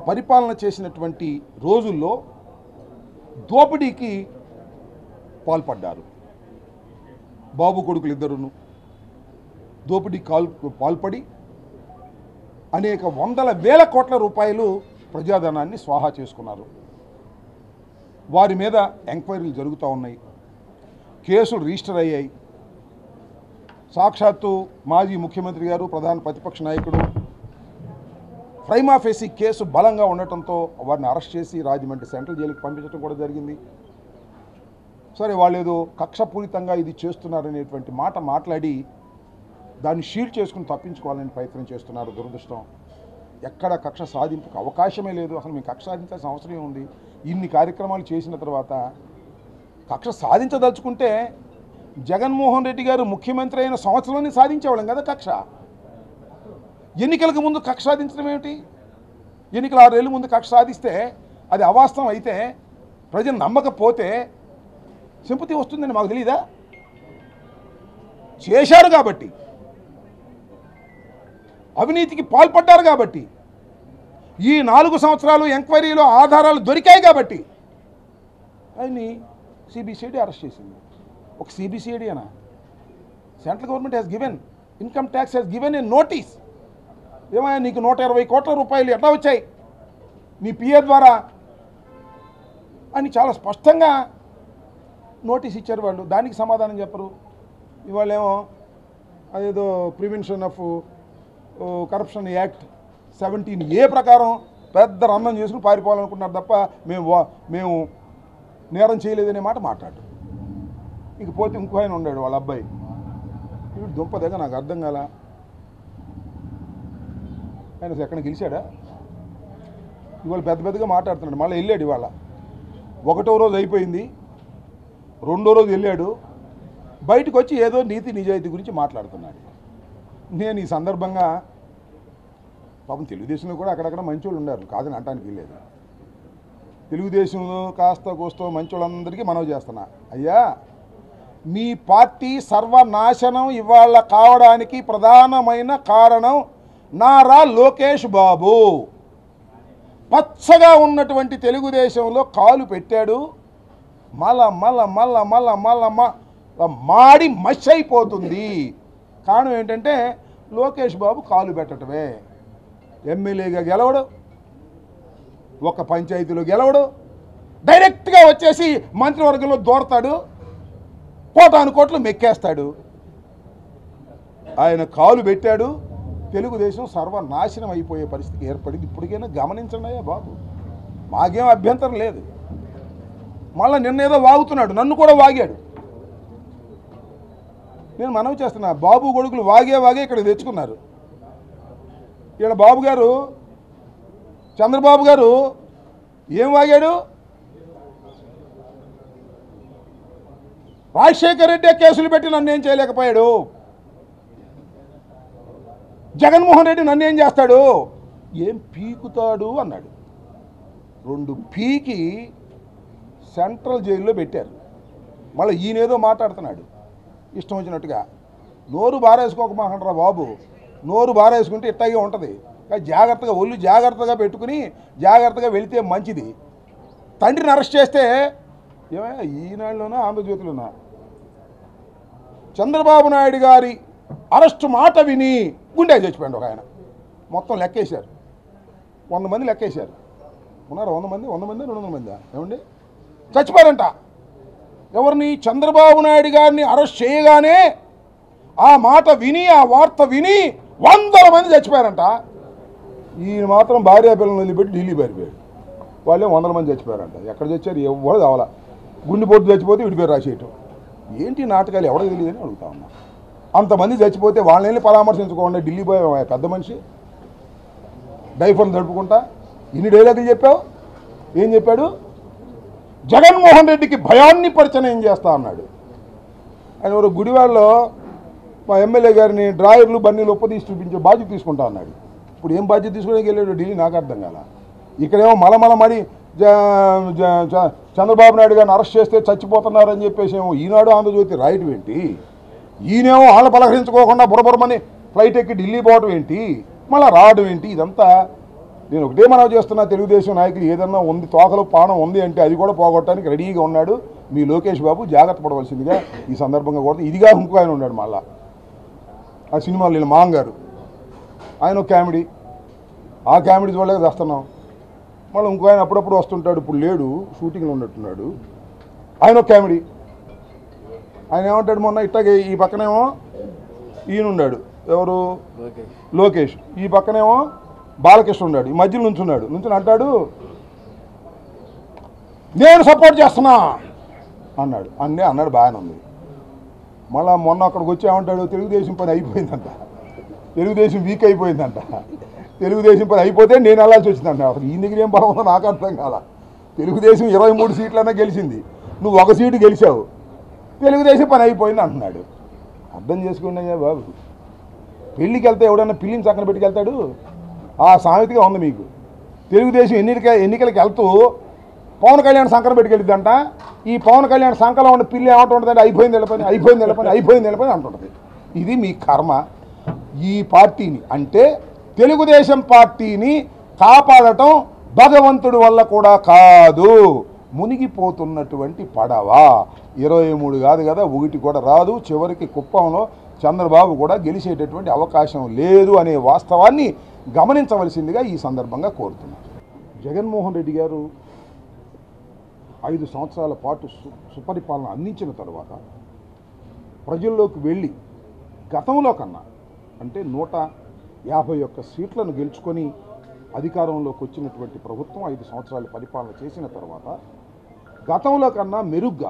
పరిపాలన చేసినటువంటి రోజుల్లో దోపిడీకి పాల్పడ్డారు. బాబు కొడుకులు ఇద్దరును దోపిడీ పాల్పడి అనేక వందల వేల కోట్ల రూపాయలు ప్రజాధనాన్ని స్వాహా చేసుకున్నారు. వారి మీద ఎంక్వైరీలు జరుగుతూ ఉన్నాయి, కేసులు రిజిస్టర్ అయ్యాయి. సాక్షాత్తు మాజీ ముఖ్యమంత్రి గారు, ప్రధాన ప్రతిపక్ష నాయకుడు ప్రైమా ఫేసీ కేసు బలంగా ఉండటంతో వారిని అరెస్ట్ చేసి రాజమండ్రి సెంట్రల్ జైలుకి పంపించడం కూడా జరిగింది. సరే, వాళ్ళు ఏదో కక్షపూరితంగా ఇది చేస్తున్నారనేటువంటి మాట మాట్లాడి దాన్ని షీల్డ్ చేసుకుని తప్పించుకోవాలని ప్రయత్నం చేస్తున్నారు. దురదృష్టం, ఎక్కడ కక్ష సాధింపుకు అవకాశమే లేదు. అసలు మేము కక్ష సాధించాల్సిన అవసరం ఉంది. ఇన్ని కార్యక్రమాలు చేసిన తర్వాత కక్ష సాధించదలుచుకుంటే జగన్మోహన్ రెడ్డి గారు ముఖ్యమంత్రి అయిన సంవత్సరంలోనే సాధించేవాళ్ళం కదా కక్ష. ఎన్నికలకు ముందు కక్ష సాధించడం ఏమిటి? ఎన్నికలు 6 ఏళ్ళ ముందు కక్ష సాధిస్తే అది అవాస్తవం అయితే, ప్రజలు నమ్మకపోతే సింపతి వస్తుందని మాకు తెలీదా? చేశారు కాబట్టి, అవినీతికి పాల్పడ్డారు కాబట్టి, ఈ 4 సంవత్సరాలు ఎంక్వైరీలో ఆధారాలు దొరికాయి కాబట్టి ఆయన్ని సిబిసిఐడి అరెస్ట్ చేసింది. ఒక సిబిసిఐడి అనా? Central government has given, income tax has given a notice. ఏమయ్యా, నీకు 120 కోట్ల రూపాయలు ఎట్లా వచ్చాయి నీ పిఏ ద్వారా అని చాలా స్పష్టంగా నోటీస్ ఇచ్చారు వాళ్ళు. దానికి సమాధానం చెప్పరు. ఇవాళేమో అదేదో prevention of corruption act 17A ప్రకారం పెద్ద రంధం చేసుకుని పారిపోవాలనుకుంటున్నారు తప్ప మేము నేరం చేయలేదనే మాట మాట్లాడు. ఇకపోతే ఇంకో ఆయన ఉన్నాడు, వాళ్ళ అబ్బాయి. వీడు దుంపదగా నాకు అర్థం కాల. ఆయన ఎక్కడ గెలిచాడా? ఇవాళ పెద్దగా మాట్లాడుతున్నాడు. మళ్ళీ వెళ్ళాడు. ఇవాళ 1వ రోజు అయిపోయింది, 2వ రోజు వెళ్ళాడు. బయటకు వచ్చి ఏదో నీతి నిజాయితీ గురించి మాట్లాడుతున్నాడు. నేను ఈ సందర్భంగా, పాపం తెలుగుదేశంలో కూడా అక్కడక్కడ మంచోళ్ళు ఉన్నారు, కాదని అంటానికి లేదు. తెలుగుదేశంలో కాస్త కోస్తో మంచోళ్ళందరికీ మనవి చేస్తున్నా, అయ్యా మీ పార్టీ సర్వనాశనం ఇవాళ కావడానికి ప్రధానమైన కారణం నారా లోకేష్ బాబు. పచ్చగా ఉన్నటువంటి తెలుగుదేశంలో కాలు పెట్టాడు, మాడి మష్ అయిపోతుంది. కారణం ఏంటంటే లోకేష్ బాబు కాలు పెట్టడమే. ఎమ్మెల్యేగా గెలవడు, ఒక పంచాయతీలో గెలవడు, డైరెక్ట్గా వచ్చేసి మంత్రివర్గంలో దూరతాడు, కోటాను కోట్లు మెక్కేస్తాడు. ఆయన కాలు పెట్టాడు, తెలుగుదేశం సర్వనాశనం అయిపోయే పరిస్థితి ఏర్పడింది. ఇప్పటికైనా గమనించండి అయ్యా బాబు, మాకేం అభ్యంతరం లేదు. మళ్ళీ నిన్నేదో వాగుతున్నాడు, నన్ను కూడా వాగాడు. నేను మనవి చేస్తున్నా, బాబు కొడుకులు వాగే ఇక్కడ తెచ్చుకున్నారు. ఇక్కడ బాబు గారు, చంద్రబాబు గారు ఏం వాగాడు? రాజశేఖర్ రెడ్డి కేసులు పెట్టి నన్ను ఏం చేయలేకపోయాడు, జగన్మోహన్ రెడ్డి నన్ను ఏం చేస్తాడు, ఏం పీకుతాడు అన్నాడు. 2 పీకి సెంట్రల్ జైల్లో పెట్టారు. మళ్ళీ ఈయనేదో మాట్లాడుతున్నాడు ఇష్టం వచ్చినట్టుగా. నోరు బారేసుకోకమాకంటారా బాబు, నోరు బారేసుకుంటే ఇట్టాగే ఉంటుంది. కానీ జాగ్రత్తగా, ఒళ్ళు జాగ్రత్తగా పెట్టుకుని జాగ్రత్తగా వెళితే మంచిది. తండ్రిని అరెస్ట్ చేస్తే ఏమయ్యా, ఈనాడులోనా ఆంధ్రజ్యోతిలోనా చంద్రబాబు నాయుడు గారి అరెస్టు మాట విని గుండె చచ్చిపోయాడు ఒక ఆయన. మొత్తం లెక్కేశారు, 100 మంది లెక్కేశారు. ఉన్నారు 100 మంది, 200 మంది ఏమండి చచ్చిపోయారంట. ఎవరిని? చంద్రబాబు నాయుడు గారిని అరెస్ట్ చేయగానే ఆ మాట విని, ఆ వార్త విని 100 మంది చచ్చిపోయారంట. ఈయన మాత్రం భార్య పిల్లలు వదిలిపెట్టి ఢిల్లీ పారిపోయాడు. వాళ్ళే 100 మంది చచ్చిపోయారంట. ఎక్కడ చచ్చారు ఎవరు కావాలా? గుండెపోటు చచ్చిపోతే వీడి పేరు రాసేయటం. ఏంటి నాటకాలు, ఎవరికి తెలియదని అడుగుతా ఉన్నా. అంతమంది చచ్చిపోతే వాళ్ళని వెళ్ళి పరామర్శించుకోండి. ఢిల్లీ పోయే పెద్ద మనిషి డైఫోన్ తడుపుకుంటా ఇన్ని డైలాగులు చెప్పావు. ఏం చెప్పాడు? జగన్మోహన్ రెడ్డికి భయాన్ని పరిచయం ఏం చేస్తా అన్నాడు. ఆయన ఒక గుడివాడలో మా ఎమ్మెల్యే గారిని డ్రాయర్లు బన్నీలు ఒప్పదీసి చూపించే బాధ్యత తీసుకుంటా అన్నాడు. ఇప్పుడు ఏం బాధ్యత తీసుకోవడానికి వెళ్ళాడు ఢిల్లీ నాకు అర్థం కాల. ఇక్కడేమో మలమలమడి చంద్రబాబు నాయుడు గారిని అరెస్ట్ చేస్తే చచ్చిపోతున్నారని చెప్పేసి ఏమో ఈనాడు ఆంధ్రజ్యోతి రాయటం ఏంటి? ఈయనేమో వాళ్ళ పలకరించుకోకుండా బురబురమని ఫ్లైట్ ఎక్కి ఢిల్లీ పోవడం ఏంటి? మళ్ళీ రావడం ఏంటి? ఇదంతా నేను ఒకటే మనవి చేస్తున్నా, తెలుగుదేశం నాయకులు ఏదన్నా ఉంది, తోకలో పానం ఉంది అంటే అది కూడా పోగొట్టడానికి రెడీగా ఉన్నాడు మీ లోకేష్ బాబు. జాగ్రత్త పడవలసిందిగా ఈ సందర్భంగా కూడా. ఇదిగా ఇంకో ఆయన ఉన్నాడు మళ్ళా ఆ సినిమాలో, వీళ్ళ మాంగారు, ఆయన ఒక కామెడీ. ఆ కామెడీ చూడలేక చేస్తున్నాం. మళ్ళీ ఇంకో ఆయన అప్పుడప్పుడు వస్తుంటాడు, ఇప్పుడు లేడు, షూటింగ్లో ఉన్నట్టున్నాడు, ఆయన ఒక కామెడీ. ఆయన ఏమంటాడు, మొన్న ఇట్టాగే ఈ పక్కనేమో ఈయన ఉన్నాడు, ఎవరు, లోకేష్, ఈ పక్కనేమో బాలకృష్ణ ఉన్నాడు, ఈ మధ్యలో నుంచున్నాడు. అంటాడు నేను సపోర్ట్ చేస్తున్నా అన్నాడు. అన్నాడు బాగానే ఉంది. మళ్ళీ మొన్న అక్కడికి వచ్చి ఏమంటాడు, తెలుగుదేశం పని అయిపోయిందంట, తెలుగుదేశం వీక్ అయిపోయిందంట, తెలుగుదేశం పని అయిపోతే నేను వెళ్ళాల్సి వచ్చిందంట. అసలు ఈ దగ్గర ఏం బాగుందో నాకు అర్థం కాల. తెలుగుదేశం 23 సీట్లన్నా గెలిచింది, నువ్వు 1 సీటు గెలిచావు, తెలుగుదేశం పని అయిపోయింది అంటున్నాడు. అర్థం చేసుకున్నా బాబు, పెళ్ళికి వెళ్తే ఎవడన్నా పిల్లిని చక్కన పెట్టుకెళ్తాడు? ఆ సామెతగా ఉంది మీకు. తెలుగుదేశం ఎన్నికలకు వెళ్తూ పవన్ కళ్యాణ్ సంకరం పెట్టుకెళ్ళిద్దంట. ఈ పవన్ కళ్యాణ్ సంకలం ఉన్న పిల్లి ఏమంటుంటుందంటే అయిపోయింది వెళ్ళపని, అయిపోయింది వెళ్ళపని, అయిపోయింది వెళ్ళపని అంటుంటుంది. ఇది మీ కర్మ. ఈ పార్టీని అంటే తెలుగుదేశం పార్టీని కాపాడటం భగవంతుడి వల్ల కూడా కాదు, మునిగిపోతున్నటువంటి పడవ. 23 కాదు కదా, 1 కూడా రాదు. చివరికి కుప్పంలో చంద్రబాబు కూడా గెలిచేటటువంటి అవకాశం లేదు అనే వాస్తవాన్ని గమనించవలసిందిగా ఈ సందర్భంగా కోరుతున్నాను. జగన్మోహన్ రెడ్డి గారు 5 సంవత్సరాల పాటు సుపరిపాలన అందించిన తర్వాత ప్రజల్లోకి వెళ్ళి గతంలో కన్నా అంటే 151 సీట్లను గెలుచుకొని అధికారంలోకి వచ్చినటువంటి ప్రభుత్వం 5 సంవత్సరాలు పరిపాలన చేసిన తర్వాత గతంలో కన్నా మెరుగ్గా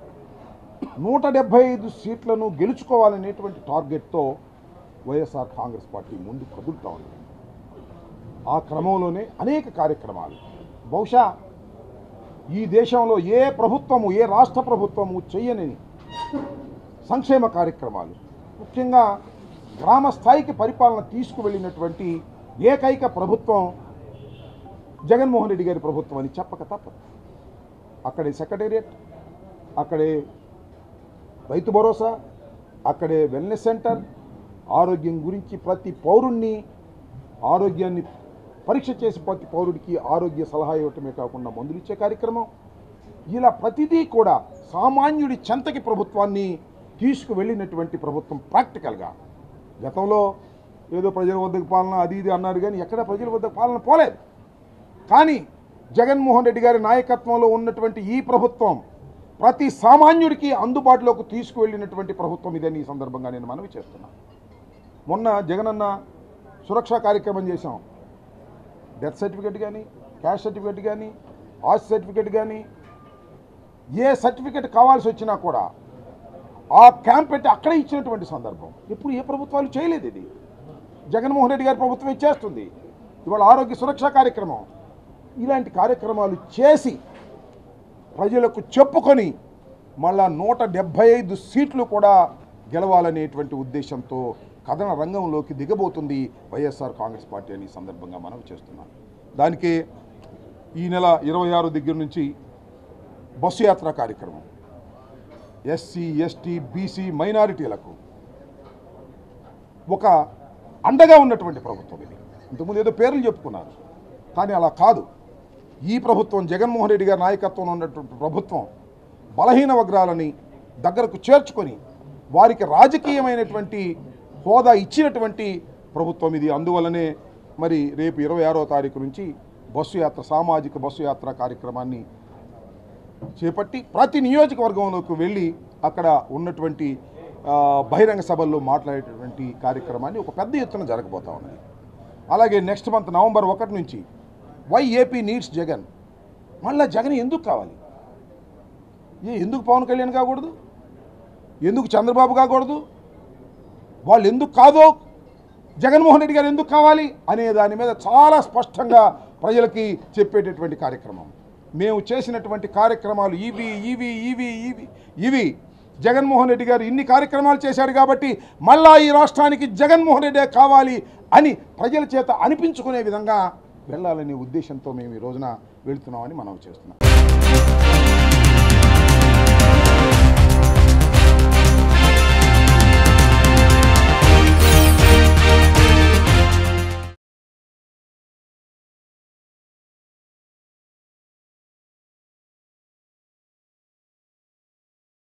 175 సీట్లను గెలుచుకోవాలనేటువంటి టార్గెట్తో వైఎస్ఆర్ కాంగ్రెస్ పార్టీ ముందు కదులుతూ ఉంది. ఆ క్రమంలోనే అనేక కార్యక్రమాలు, బహుశా ఈ దేశంలో ఏ ప్రభుత్వము, ఏ రాష్ట్ర ప్రభుత్వము చేయని సంక్షేమ కార్యక్రమాలు, ముఖ్యంగా గ్రామ స్థాయికి పరిపాలన తీసుకువెళ్ళినటువంటి ఏకైక ప్రభుత్వం జగన్మోహన్ రెడ్డి గారి ప్రభుత్వం అని చెప్పక తప్పదు. అక్కడే సెక్రటేరియట్, అక్కడే రైతు భరోసా, అక్కడే వెల్నెస్ సెంటర్, ఆరోగ్యం గురించి ప్రతి పౌరుణ్ణి ఆరోగ్యాన్ని పరీక్ష చేసి ప్రతి పౌరుడికి ఆరోగ్య సలహా ఇవ్వటమే కాకుండా మందులు ఇచ్చే కార్యక్రమం, ఇలా ప్రతిదీ కూడా సామాన్యుడి చెంతకి ప్రభుత్వాన్ని తీసుకువెళ్ళినటువంటి ప్రభుత్వం. ప్రాక్టికల్గా గతంలో ఏదో ప్రజల వద్దకు పాలన అది ఇది అన్నారు, కానీ ఎక్కడ ప్రజల వద్దకు పాలన పోలేదు. కానీ జగన్మోహన్ రెడ్డి గారి నాయకత్వంలో ఉన్నటువంటి ఈ ప్రభుత్వం ప్రతి సామాన్యుడికి అందుబాటులోకి తీసుకువెళ్ళినటువంటి ప్రభుత్వం ఇదని ఈ సందర్భంగా నేను మనవి చేస్తున్నాను. మొన్న జగనన్న సురక్షా కార్యక్రమం చేశాం. డెత్ సర్టిఫికేట్ కానీ, క్యాష్ సర్టిఫికేట్ కానీ, ఆస్తి సర్టిఫికేట్ కానీ, ఏ సర్టిఫికేట్ కావాల్సి వచ్చినా కూడా ఆ క్యాంప్ పెట్టి అక్కడే ఇచ్చినటువంటి సందర్భం ఎప్పుడు ఏ ప్రభుత్వాలు చేయలేదు. ఇది జగన్మోహన్ రెడ్డి గారి ప్రభుత్వం చేస్తుంది. ఇవాళ ఆరోగ్య సురక్షా కార్యక్రమం, ఇలాంటి కార్యక్రమాలు చేసి ప్రజలకు చెప్పుకొని మళ్ళా 175 సీట్లు కూడా గెలవాలనేటువంటి ఉద్దేశంతో కథన రంగంలోకి దిగబోతుంది వైఎస్ఆర్ కాంగ్రెస్ పార్టీ అని సందర్భంగా మనం చేస్తున్నాం. దానికి ఈ నెల 26 దగ్గర నుంచి బస్సు యాత్ర కార్యక్రమం, ఎస్సీ, ఎస్టీ, బీసీ మైనారిటీలకు ఒక అండగా ఉన్నటువంటి ప్రభుత్వం ఇది. ఇంతకుముందు ఏదో పేర్లు చెప్పుకున్నారు, కానీ అలా కాదు. ఈ ప్రభుత్వం జగన్మోహన్ రెడ్డి గారి నాయకత్వంలో ఉన్నటువంటి ప్రభుత్వం బలహీన వర్గాలని దగ్గరకు చేర్చుకొని వారికి రాజకీయమైనటువంటి హోదా ఇచ్చినటువంటి ప్రభుత్వం ఇది. అందువల్లనే మరి రేపు 26వ తారీఖు నుంచి బస్సు యాత్ర, సామాజిక బస్సు యాత్ర కార్యక్రమాన్ని చేపట్టి ప్రతి నియోజకవర్గంలోకి వెళ్ళి అక్కడ ఉన్నటువంటి బహిరంగ సభల్లో మాట్లాడేటటువంటి కార్యక్రమాన్ని ఒక పెద్ద ఎత్తున జరగబోతా ఉన్నది. అలాగే నెక్స్ట్ మంత్ నవంబర్ 1 నుంచి వై ఏపీ నీడ్స్ జగన్. మళ్ళీ జగన్ ఎందుకు కావాలి? ఎందుకు పవన్ కళ్యాణ్ కాకూడదు? ఎందుకు చంద్రబాబు కాకూడదు? వాళ్ళు ఎందుకు కాదో జగన్మోహన్ రెడ్డి గారు ఎందుకు కావాలి అనే దాని మీద చాలా స్పష్టంగా ప్రజలకి చెప్పేటటువంటి కార్యక్రమం. మేము చేసినటువంటి కార్యక్రమాలు ఇవి ఇవి ఇవి ఇవి ఇవి జగన్మోహన్ రెడ్డి గారు ఇన్ని కార్యక్రమాలు చేశారు కాబట్టి మళ్ళా ఈ రాష్ట్రానికి జగన్మోహన్ రెడ్డే కావాలి అని ప్రజల చేత అనిపించుకునే విధంగా వెళ్ళాలనే ఉద్దేశంతో మేము ఈ రోజున వెళుతున్నామని మనం చేస్తున్నాం.